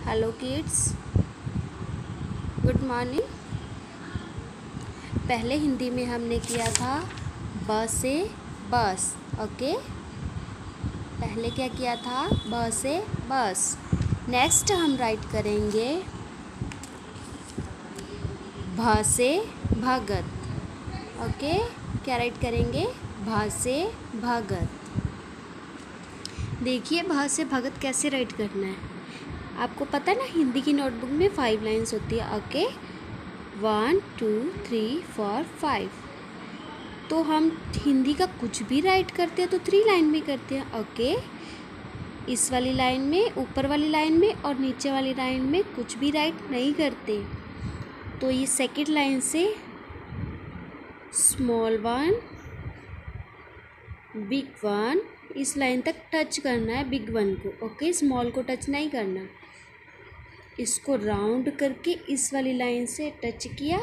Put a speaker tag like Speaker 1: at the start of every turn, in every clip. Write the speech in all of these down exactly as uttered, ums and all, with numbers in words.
Speaker 1: Hello kids, good morning. पहले हिंदी में हमने किया था ब से बस। ओके, पहले क्या किया था? ब से बस। नेक्स्ट हम राइट करेंगे भ से भगत। ओके, क्या राइट करेंगे? भ से भगत। देखिए भ से भगत कैसे राइट करना है। आपको पता है ना, हिंदी की नोटबुक में फाइव लाइंस होती है। Okay, one two three four five. तो हम हिंदी का कुछ भी राइट करते हैं तो थ्री लाइन में करते हैं। ओके, इस वाली लाइन में, ऊपर वाली लाइन में और नीचे वाली लाइन में कुछ भी राइट नहीं करते। तो ये सेकंड लाइन से स्मॉल वन, बिग वन, इस लाइन तक टच करना है बिग वन को। ओके, स्मॉल को टच नहीं करना। इसको राउंड करके इस वाली लाइन से टच किया,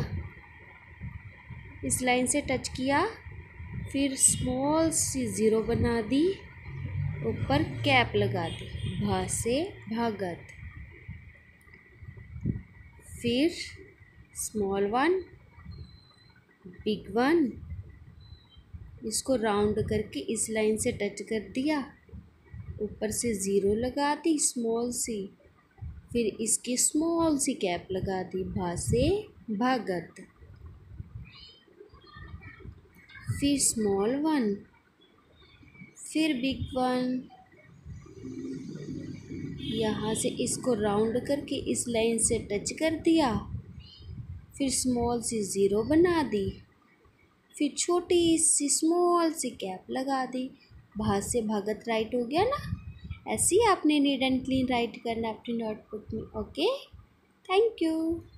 Speaker 1: इस लाइन से टच किया, फिर स्मॉल सी ज़ीरो बना दी, ऊपर कैप लगा दी, भ से भगत। फिर स्मॉल वन, बिग वन, इसको राउंड करके इस लाइन से टच कर दिया, ऊपर से ज़ीरो लगा दी स्मॉल सी, फिर इसकी स्मॉल सी कैप लगा दी, भा से भगत। फिर स्मॉल वन, फिर बिग वन, यहाँ से इसको राउंड करके इस लाइन से टच कर दिया, फिर स्मॉल सी ज़ीरो बना दी, फिर छोटी सी स्मॉल सी कैप लगा दी, भा से भगत राइट हो गया ना। ऐसे ही आपने नीट एंड क्लीन राइट करना अपनी नोटबुक में। Okay, thank you.